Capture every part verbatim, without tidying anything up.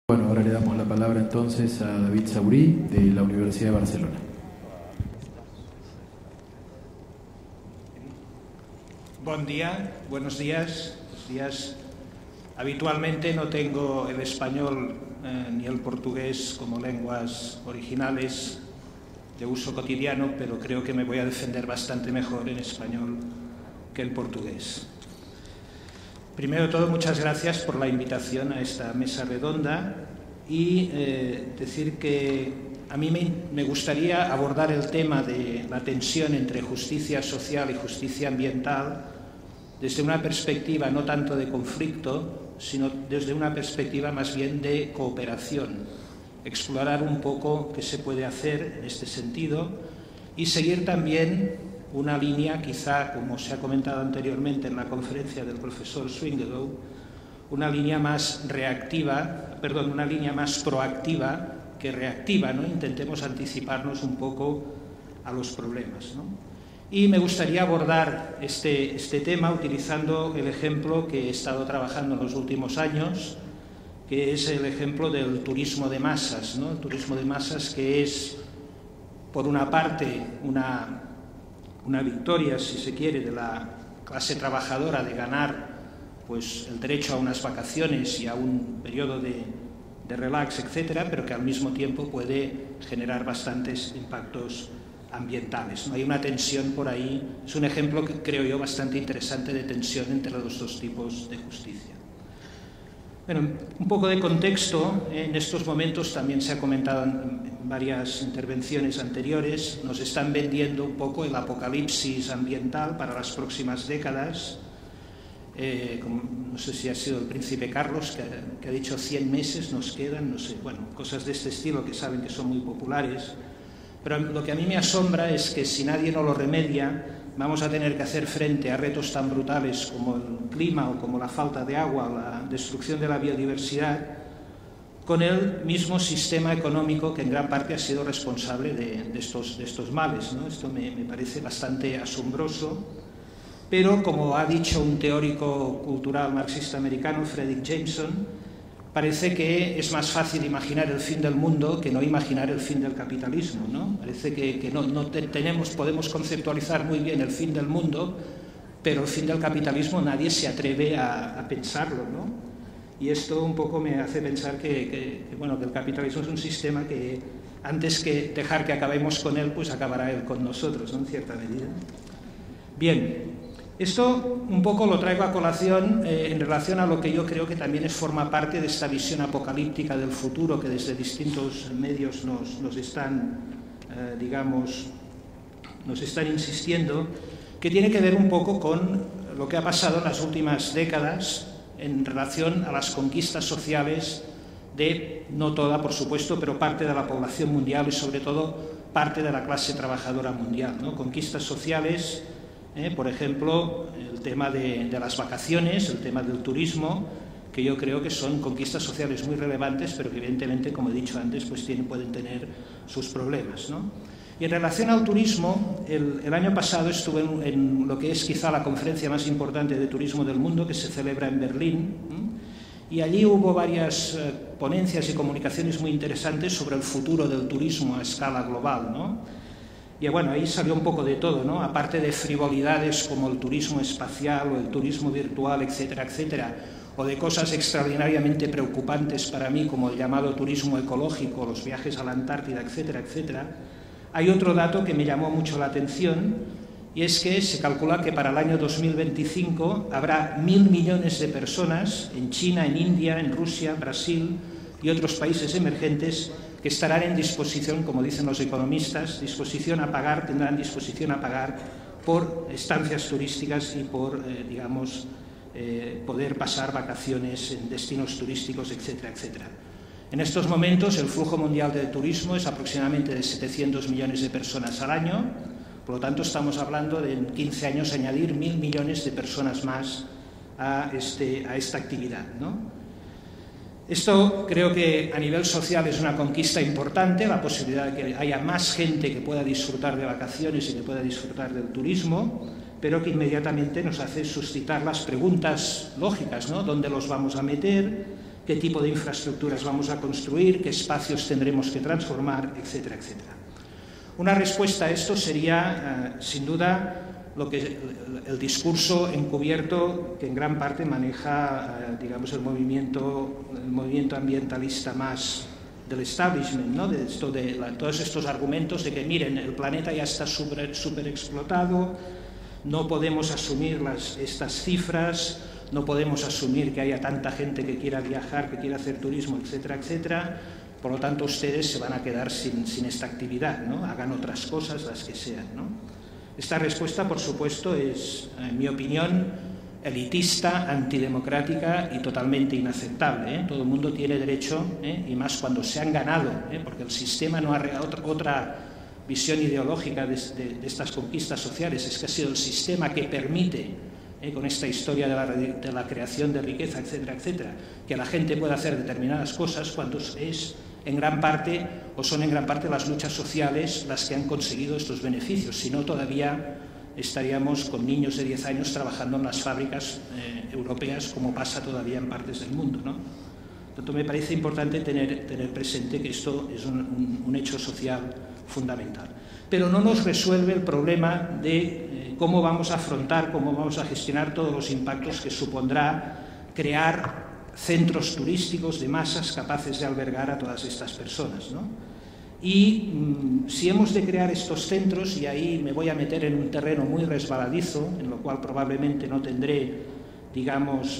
Bueno, ahora le damos la palabra entonces a David Saurí, de la Universidad de Barcelona. Buen día, buenos días, buenos días. Habitualmente no tengo el español eh, ni el portugués como lenguas originales de uso cotidiano, pero creo que me voy a defender bastante mejor en español que el portugués. Primero de todo, muchas gracias por la invitación a esta mesa redonda y eh, decir que a mí me, me gustaría abordar el tema de la tensión entre justicia social y justicia ambiental desde una perspectiva no tanto de conflicto, sino desde una perspectiva más bien de cooperación, explorar un poco qué se puede hacer en este sentido y seguir también una línea, quizá, como se ha comentado anteriormente en la conferencia del profesor Swingelow, una línea más reactiva, perdón, una línea más proactiva que reactiva, ¿no? Intentemos anticiparnos un poco a los problemas, ¿no? Y me gustaría abordar este, este tema utilizando el ejemplo que he estado trabajando en los últimos años, que es el ejemplo del turismo de masas, ¿no? El turismo de masas que es, por una parte, una una victoria, si se quiere, de la clase trabajadora de ganar pues, el derecho a unas vacaciones y a un periodo de, de relax, etcétera, pero que al mismo tiempo puede generar bastantes impactos ambientales, ¿no? Hay una tensión por ahí, es un ejemplo que creo yo bastante interesante de tensión entre los dos tipos de justicia. Bueno, un poco de contexto, en estos momentos también se ha comentado en varias intervenciones anteriores, nos están vendiendo un poco el apocalipsis ambiental para las próximas décadas. Eh, como, no sé si ha sido el príncipe Carlos que, que ha dicho cien meses nos quedan, no sé, bueno, cosas de este estilo que saben que son muy populares. Pero lo que a mí me asombra es que si nadie no lo remedia, vamos a tener que hacer frente a retos tan brutales como el clima o como la falta de agua, la destrucción de la biodiversidad, con el mismo sistema económico que en gran parte ha sido responsable de, de, estos, de estos males, ¿no? Esto me, me parece bastante asombroso, pero como ha dicho un teórico cultural marxista americano, Fredric Jameson, parece que es más fácil imaginar el fin del mundo que no imaginar el fin del capitalismo, ¿no? Parece que, que no, no te, tenemos, podemos conceptualizar muy bien el fin del mundo, pero el fin del capitalismo nadie se atreve a, a pensarlo, ¿no? Y esto un poco me hace pensar que, que, que, bueno, que el capitalismo es un sistema que antes que dejar que acabemos con él, pues acabará él con nosotros, ¿no? En cierta medida. Bien. Esto un poco lo traigo a colación eh, en relación a lo que yo creo que también es, forma parte de esta visión apocalíptica del futuro que desde distintos medios nos, nos están, eh, digamos, nos están insistiendo, que tiene que ver un poco con lo que ha pasado en las últimas décadas en relación a las conquistas sociales de, no toda por supuesto, pero parte de la población mundial y sobre todo parte de la clase trabajadora mundial, ¿no? Conquistas sociales. Eh, por ejemplo, el tema de, de las vacaciones, el tema del turismo, que yo creo que son conquistas sociales muy relevantes, pero que evidentemente, como he dicho antes, pues tienen, pueden tener sus problemas, ¿no? Y en relación al turismo, el, el año pasado estuve en, en lo que es quizá la conferencia más importante de turismo del mundo, que se celebra en Berlín, ¿eh? Y allí hubo varias eh, ponencias y comunicaciones muy interesantes sobre el futuro del turismo a escala global, ¿no? Y bueno, ahí salió un poco de todo, ¿no? Aparte de frivolidades como el turismo espacial o el turismo virtual, etcétera, etcétera, o de cosas extraordinariamente preocupantes para mí como el llamado turismo ecológico, los viajes a la Antártida, etcétera, etcétera, hay otro dato que me llamó mucho la atención y es que se calcula que para el año dos mil veinticinco habrá mil millones de personas en China, en India, en Rusia, Brasil y otros países emergentes que estarán en disposición, como dicen los economistas, disposición a pagar, tendrán disposición a pagar por estancias turísticas y por, eh, digamos, eh, poder pasar vacaciones en destinos turísticos, etcétera, etcétera. En estos momentos el flujo mundial de turismo es aproximadamente de setecientos millones de personas al año, por lo tanto estamos hablando de en quince años añadir mil millones de personas más a, este, a esta actividad, ¿no? Esto creo que a nivel social es una conquista importante, la posibilidad de que haya más gente que pueda disfrutar de vacaciones y que pueda disfrutar del turismo, pero que inmediatamente nos hace suscitar las preguntas lógicas, ¿no? ¿Dónde los vamos a meter? qué tipo de infraestructuras vamos a construir, qué espacios tendremos que transformar, etcétera, etcétera. Una respuesta a esto sería, eh, sin duda, lo que, el, el discurso encubierto que en gran parte maneja, eh, digamos, el movimiento, el movimiento ambientalista más del establishment, ¿no? De esto de la, todos estos argumentos de que, miren, el planeta ya está súper super explotado, no podemos asumir las, estas cifras, no podemos asumir que haya tanta gente que quiera viajar, que quiera hacer turismo, etcétera, etcétera. Por lo tanto, ustedes se van a quedar sin, sin esta actividad, ¿no? Hagan otras cosas, las que sean, ¿no? Esta respuesta, por supuesto, es, en mi opinión, elitista, antidemocrática y totalmente inaceptable, ¿eh? Todo el mundo tiene derecho, ¿eh? Y más cuando se han ganado, ¿eh? Porque el sistema no ha otra, otra visión ideológica de, de, de estas conquistas sociales, es que ha sido el sistema que permite, ¿eh? Con esta historia de la, de la creación de riqueza, etcétera, etcétera, que la gente pueda hacer determinadas cosas cuando es en gran parte, o son en gran parte las luchas sociales las que han conseguido estos beneficios, si no todavía estaríamos con niños de diez años trabajando en las fábricas eh, europeas, como pasa todavía en partes del mundo, ¿no? Por tanto, me parece importante tener, tener presente que esto es un, un, un hecho social fundamental. Pero no nos resuelve el problema de eh, cómo vamos a afrontar, cómo vamos a gestionar todos los impactos que supondrá crear centros turísticos de masas capaces de albergar a todas estas personas, ¿no? Y mmm, si hemos de crear estos centros, y ahí me voy a meter en un terreno muy resbaladizo, en lo cual probablemente no tendré, digamos,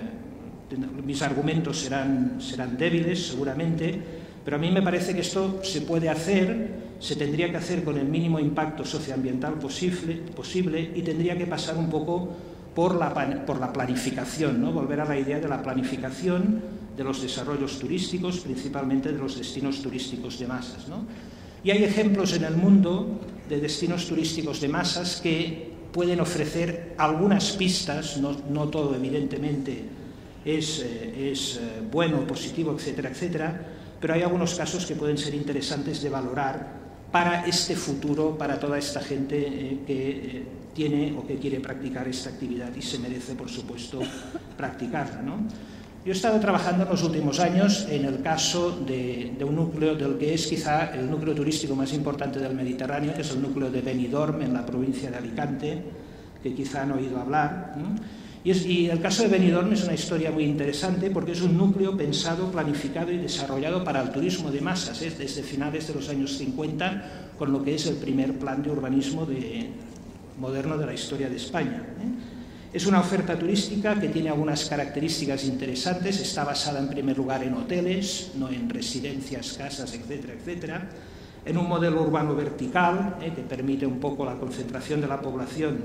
eh, mis argumentos serán, serán débiles seguramente, pero a mí me parece que esto se puede hacer, se tendría que hacer con el mínimo impacto socioambiental posible, posible y tendría que pasar un poco por la, por la planificación, ¿no? Volver a la idea de la planificación de los desarrollos turísticos, principalmente de los destinos turísticos de masas, ¿no? Y hay ejemplos en el mundo de destinos turísticos de masas que pueden ofrecer algunas pistas, no, no todo evidentemente es, eh, es eh, bueno, positivo, etcétera, etcétera, pero hay algunos casos que pueden ser interesantes de valorar para este futuro, para toda esta gente eh, que eh, tiene o que quiere practicar esta actividad y se merece, por supuesto, practicarla, ¿no? Yo he estado trabajando en los últimos años en el caso de, de un núcleo del que es quizá el núcleo turístico más importante del Mediterráneo, que es el núcleo de Benidorm, en la provincia de Alicante, que quizá han oído hablar, ¿no? Y, es, y el caso de Benidorm es una historia muy interesante porque es un núcleo pensado, planificado y desarrollado para el turismo de masas, ¿eh? Desde finales de los años cincuenta, con lo que es el primer plan de urbanismo de, moderno de la historia de España, ¿eh? Es una oferta turística que tiene algunas características interesantes, está basada en primer lugar en hoteles, no en residencias, casas, etcétera, etcétera, en un modelo urbano vertical, eh, que permite un poco la concentración de la población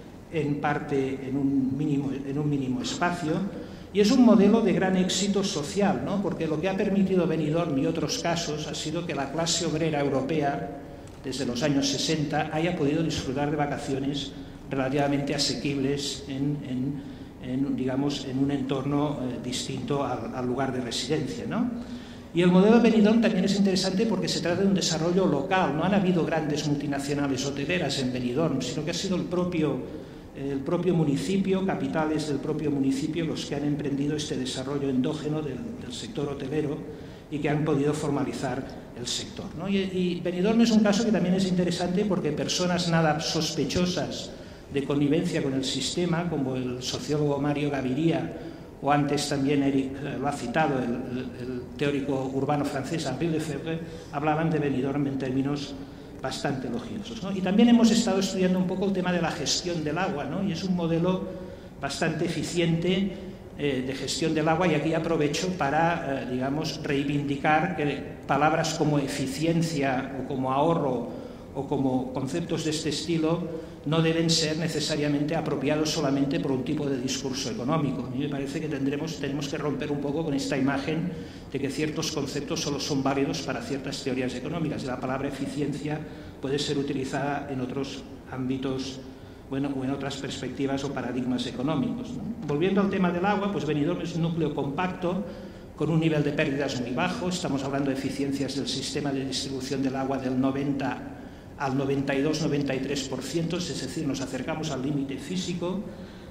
en parte en un mínimo, en un mínimo espacio, y es un modelo de gran éxito social, ¿no? Porque lo que ha permitido Benidorm y otros casos ha sido que la clase obrera europea, desde los años sesenta, haya podido disfrutar de vacaciones relativamente asequibles en, en, en, digamos, en un entorno eh, distinto al, al lugar de residencia, ¿no? Y el modelo de Benidorm también es interesante porque se trata de un desarrollo local. No han habido grandes multinacionales hoteleras en Benidorm, sino que ha sido el propio, el propio municipio, capitales del propio municipio, los que han emprendido este desarrollo endógeno del, del sector hotelero y que han podido formalizar el sector, ¿no? Y, y Benidorm es un caso que también es interesante porque personas nada sospechosas de connivencia con el sistema, como el sociólogo Mario Gaviria, o antes también Eric eh, lo ha citado, el, el, el teórico urbano francés Henri Lefebvre, hablaban de Benidorm en términos bastante elogiosos, ¿no? Y también hemos estado estudiando un poco el tema de la gestión del agua, ¿no? Y es un modelo bastante eficiente eh, de gestión del agua, y aquí aprovecho para, eh, digamos, reivindicar que palabras como eficiencia o como ahorro o como conceptos de este estilo no deben ser necesariamente apropiados solamente por un tipo de discurso económico. A mí me parece que tendremos, tenemos que romper un poco con esta imagen de que ciertos conceptos solo son válidos para ciertas teorías económicas. Y la palabra eficiencia puede ser utilizada en otros ámbitos, bueno, o en otras perspectivas o paradigmas económicos, ¿no? Volviendo al tema del agua, pues Benidorm es un núcleo compacto con un nivel de pérdidas muy bajo. Estamos hablando de eficiencias del sistema de distribución del agua del noventa al noventa y dos noventa y tres por ciento, es decir, nos acercamos al límite físico.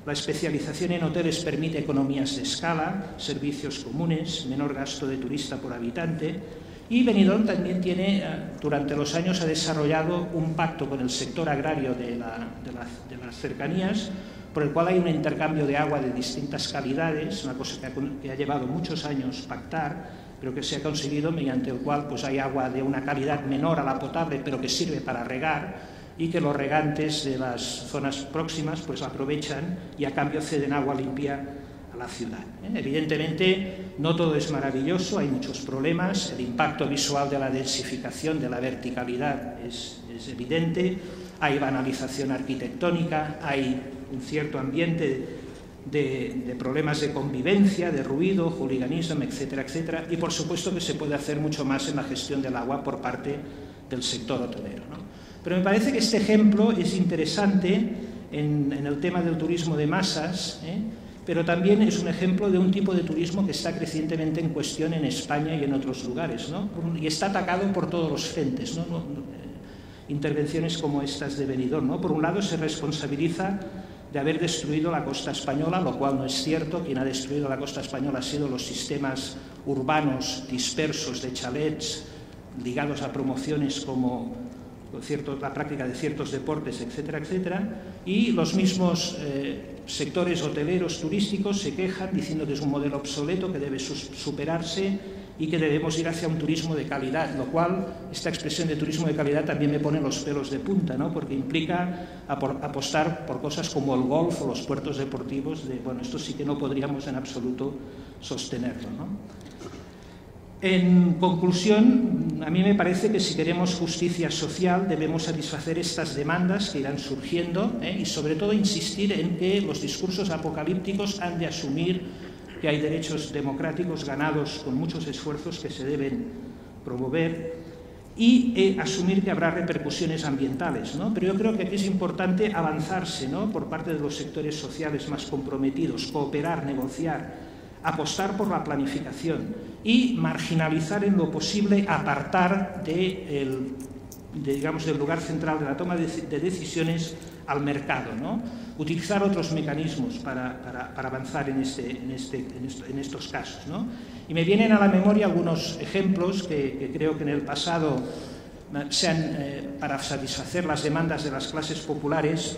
La especialización en hoteles permite economías de escala, servicios comunes, menor gasto de turista por habitante. Y Benidorm también tiene, durante los años, ha desarrollado un pacto con el sector agrario de, la, de, la, de las cercanías, por el cual hay un intercambio de agua de distintas calidades, una cosa que ha, que ha llevado muchos años pactar, pero que se ha conseguido, mediante el cual pues, hay agua de una calidad menor a la potable, pero que sirve para regar, y que los regantes de las zonas próximas pues aprovechan y a cambio ceden agua limpia a la ciudad. ¿eh? Evidentemente no todo es maravilloso, hay muchos problemas, el impacto visual de la densificación, de la verticalidad es, es evidente, hay banalización arquitectónica, hay un cierto ambiente de, de problemas de convivencia, de ruido, hooliganismo, etcétera, etcétera, y por supuesto que se puede hacer mucho más en la gestión del agua por parte del sector hotelero, ¿no? Pero me parece que este ejemplo es interesante en, en el tema del turismo de masas, ¿eh? pero también es un ejemplo de un tipo de turismo que está crecientemente en cuestión en España y en otros lugares, ¿no? Y está atacado por todos los frentes, ¿no? No, no, eh, intervenciones como estas de Benidorm, ¿no? Por un lado se responsabiliza de haber destruido la costa española, lo cual no es cierto. Quien ha destruido la costa española han sido los sistemas urbanos dispersos de chalets ligados a promociones como Cierto, la práctica de ciertos deportes, etcétera, etcétera, y los mismos eh, sectores hoteleros turísticos se quejan diciendo que es un modelo obsoleto, que debe superarse y que debemos ir hacia un turismo de calidad, lo cual, esta expresión de turismo de calidad también me pone los pelos de punta, ¿no? Porque implica apostar por cosas como el golf o los puertos deportivos, de, bueno, esto sí que no podríamos en absoluto sostenerlo, ¿no? En conclusión, a mí me parece que si queremos justicia social debemos satisfacer estas demandas que irán surgiendo, ¿eh? y sobre todo insistir en que los discursos apocalípticos han de asumir que hay derechos democráticos ganados con muchos esfuerzos que se deben promover y eh, asumir que habrá repercusiones ambientales, ¿no? Pero yo creo que aquí es importante avanzarse, ¿no? Por parte de los sectores sociales más comprometidos, cooperar, negociar, apostar por la planificación y marginalizar en lo posible, apartar de el, de, digamos, del lugar central de la toma de, de decisiones al mercado, ¿no? Utilizar otros mecanismos para, para, para avanzar en, este, en, este, en, esto, en estos casos, ¿no? Y me vienen a la memoria algunos ejemplos que, que creo que en el pasado se han, eh, para satisfacer las demandas de las clases populares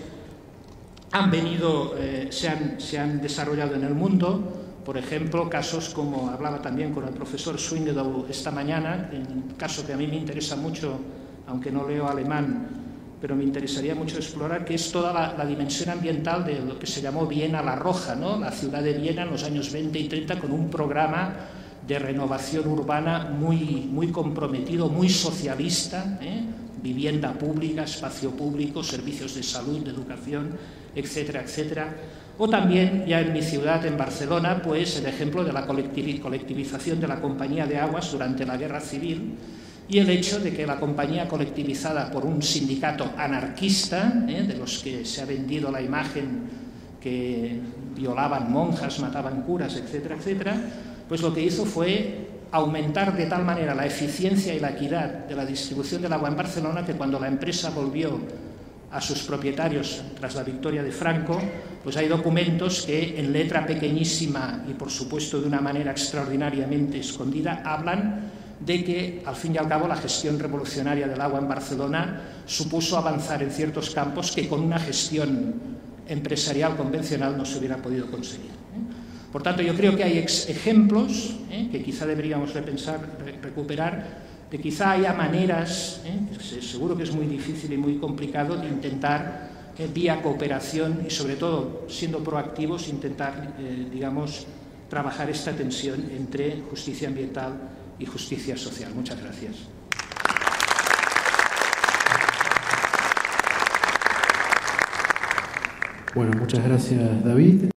han venido, eh, se, han, se han desarrollado en el mundo. Por ejemplo, casos como hablaba también con el profesor Swingedow esta mañana, un caso que a mí me interesa mucho, aunque no leo alemán, pero me interesaría mucho explorar, que es toda la, la dimensión ambiental de lo que se llamó Viena la Roja, ¿no? La ciudad de Viena en los años veinte y treinta, con un programa de renovación urbana muy, muy comprometido, muy socialista, ¿eh? Vivienda pública, espacio público, servicios de salud, de educación, etcétera, etcétera. O también, ya en mi ciudad, en Barcelona, pues el ejemplo de la colectivización de la Compañía de Aguas durante la Guerra Civil y el hecho de que la compañía colectivizada por un sindicato anarquista, ¿eh? de los que se ha vendido la imagen que violaban monjas, mataban curas, etcétera, etcétera, pues lo que hizo fue aumentar de tal manera la eficiencia y la equidad de la distribución del agua en Barcelona que cuando la empresa volvió a sus propietarios tras la victoria de Franco, pues hay documentos que en letra pequeñísima y por supuesto de una manera extraordinariamente escondida hablan de que al fin y al cabo la gestión revolucionaria del agua en Barcelona supuso avanzar en ciertos campos que con una gestión empresarial convencional no se hubiera podido conseguir. Por tanto, yo creo que hay ejemplos ¿eh? que quizá deberíamos repensar, recuperar, que quizá haya maneras, ¿eh? seguro que es muy difícil y muy complicado, de intentar, eh, vía cooperación y sobre todo siendo proactivos, intentar, eh, digamos, trabajar esta tensión entre justicia ambiental y justicia social. Muchas gracias. Bueno, muchas gracias, David.